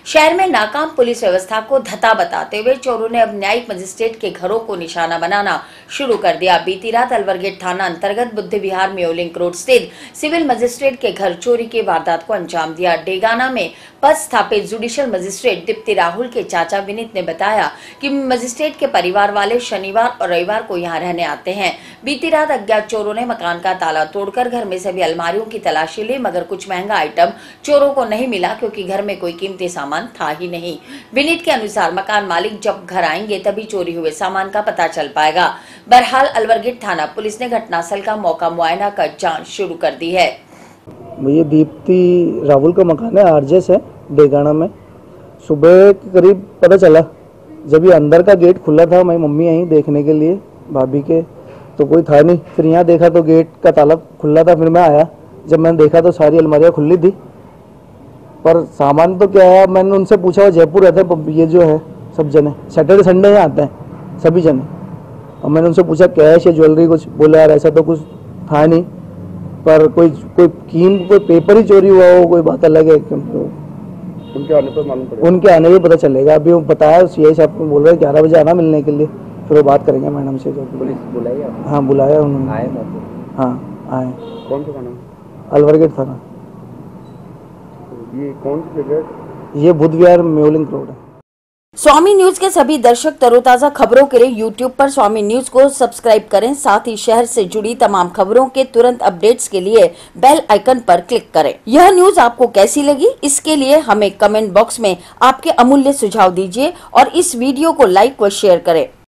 शहर में नाकाम पुलिस व्यवस्था को धता बताते हुए चोरों ने अब न्यायिक मजिस्ट्रेट के घरों को निशाना बनाना शुरू कर दिया। बीती रात अलवर गेट थाना अंतर्गत बुद्ध विहार म्योलिंग रोड स्थित सिविल मजिस्ट्रेट के घर चोरी की वारदात को अंजाम दिया। डेगाना में पदस्थापित जुडिशियल मजिस्ट्रेट दीप्ति राहुल के चाचा विनीत ने बताया कि मजिस्ट्रेट के परिवार वाले शनिवार और रविवार को यहां रहने आते हैं। बीती रात अज्ञात चोरों ने मकान का ताला तोड़कर घर में सभी अलमारियों की तलाशी ली, मगर कुछ महंगा आइटम चोरों को नहीं मिला क्योंकि घर में कोई कीमती सामान था ही नहीं। विनीत के अनुसार मकान मालिक जब घर आएंगे तभी चोरी हुए सामान का पता चल पाएगा। बहरहाल अलवर गेट थाना पुलिस ने घटनास्थल का मौका मुआयना कर जांच शुरू कर दी है। ये दीप्ति राहुल का मकान है, आरजेस है डेगाना में। सुबह के करीब पता चला, जब ये अंदर का गेट खुला था, मेरी मम्मी आई देखने के लिए भाभी के, तो कोई था नहीं। फिर यहाँ देखा तो गेट का ताला खुला था। फिर मैं आया, जब मैंने देखा तो सारी अलमारियाँ खुली थी, पर सामान तो क्या है। मैंने उनसे पूछा, वो जयपुर रहते हैं ये जो है सब जने, सैटरडे संडे यहाँ आते हैं सभी जने। और मैंने उनसे पूछा कैश या ज्वेलरी कुछ, बोले यार ऐसा तो कुछ था नहीं, पर कोई पेपर ही चोरी हुआ हो, कोई बात अलग है। उनके आने पर मालूम पड़ेगा, उनके आने पर पता चलेगा। अभी वो बताया सीआई साहब को, बोल रहे 11 बजे आना मिलने के लिए, फिर वो बात करेंगे मैडम से। पुलिस बुलाई? हाँ बुलाया उन्होंने। आए? हाँ आए। कौन सा थाना? अलवर गेट थाना। ये कौन सी जगह? ये बुद्ध विहार म्योलिंग रोड है। स्वामी न्यूज के सभी दर्शक तरोताजा खबरों के लिए यूट्यूब पर स्वामी न्यूज को सब्सक्राइब करें। साथ ही शहर से जुड़ी तमाम खबरों के तुरंत अपडेट्स के लिए बेल आइकन पर क्लिक करें। यह न्यूज आपको कैसी लगी, इसके लिए हमें कमेंट बॉक्स में आपके अमूल्य सुझाव दीजिए और इस वीडियो को लाइक व शेयर करें।